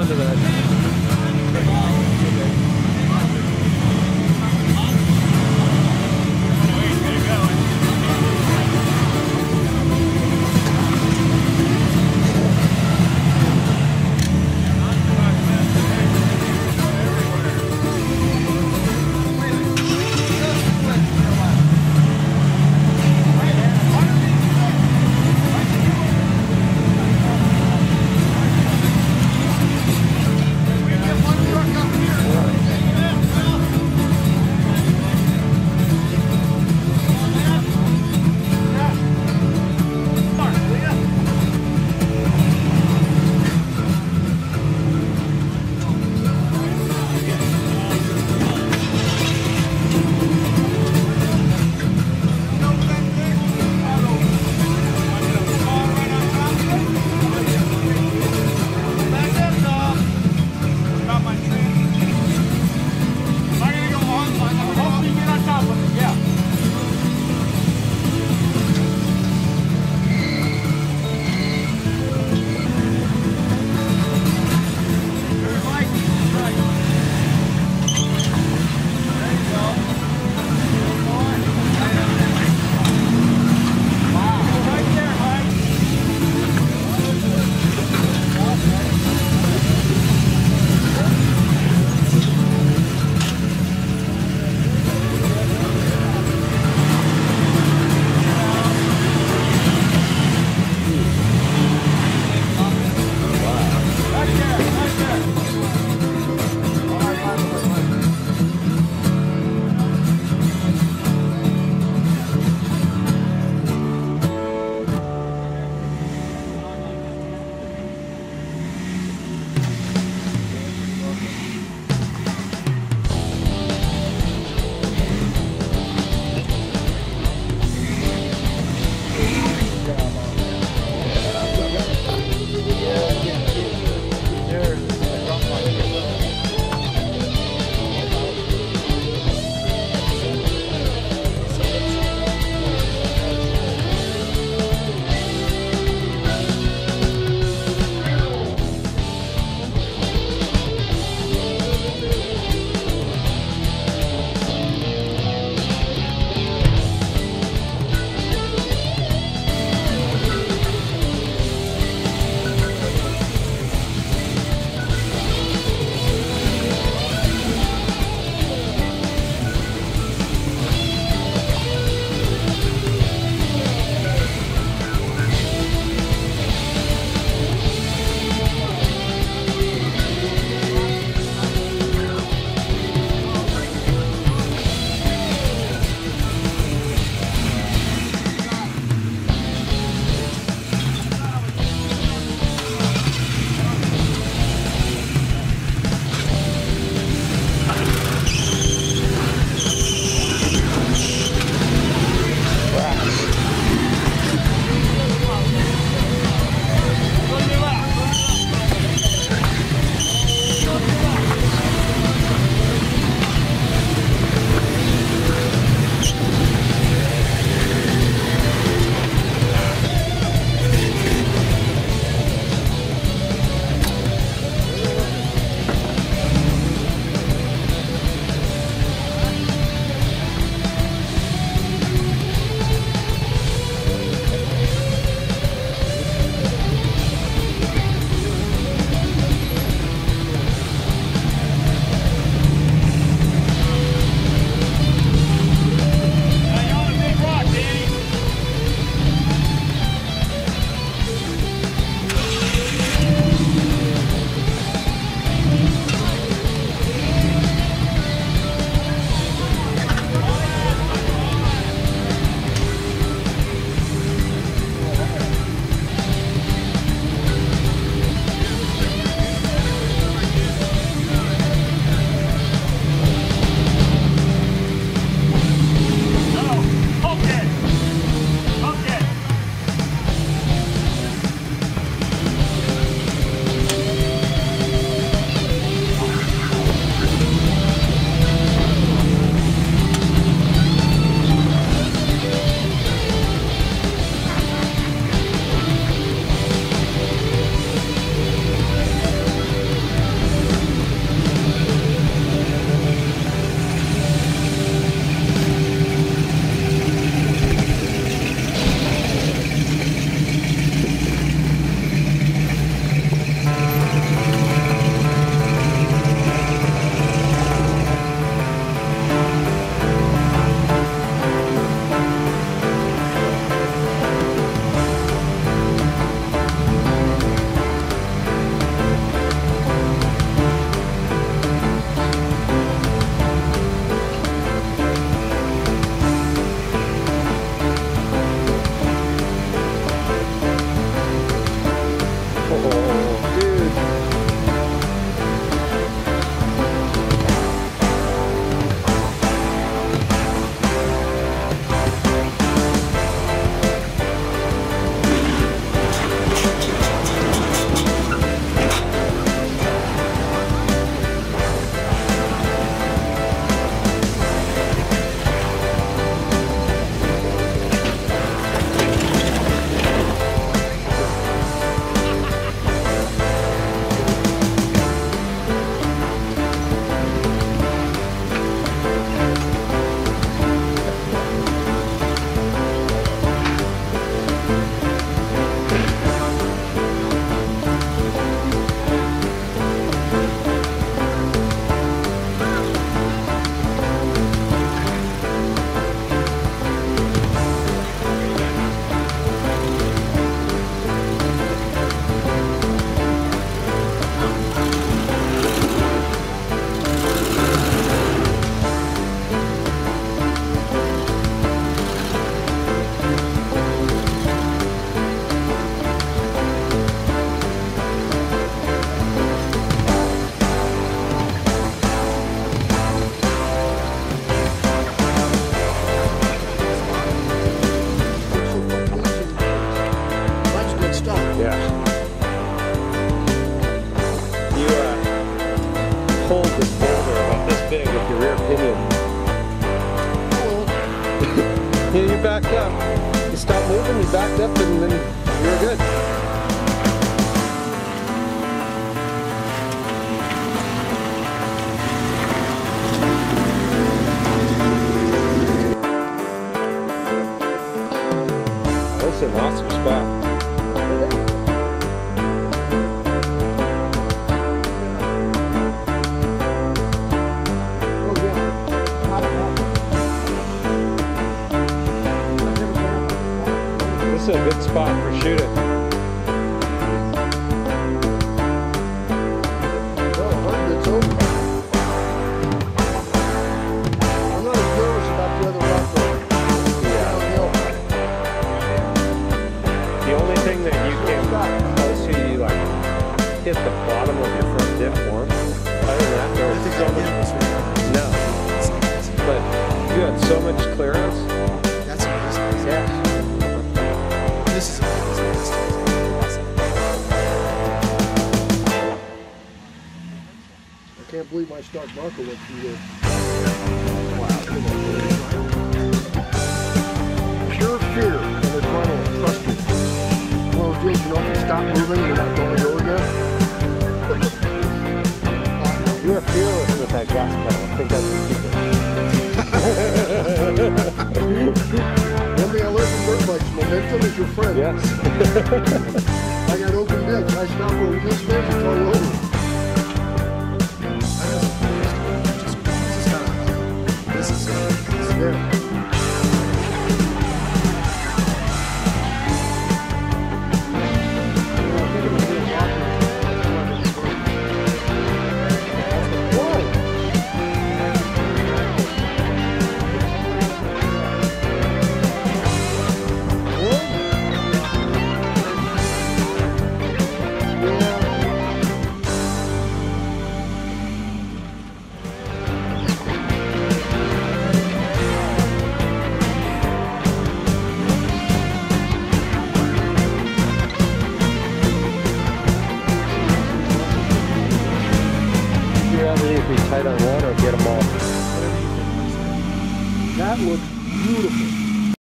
to that. opinion. Yeah, you backed up. You stopped moving, you backed up, and then you were good. That's an awesome spot. This is a good spot for shooting. Well, I heard it's open. I'm not as nervous about the other rock downhill. The only thing that you can close to, you like hit the bottom of your front dip once. Other than that, there was so much. No. But you had so much clearance. That's amazing. Yeah. This is amazing. I can't believe my start marker went through there. Wow, come on, man. Pure fear and adrenaline, trust me. One of those deals, you know, if you stop moving, you're not going to go again. You were fearless with that gas pedal. I think that's the secret. One thing I learned from dirt bikes, momentum is your friend. Yes. I got open dips. I stop over this space until I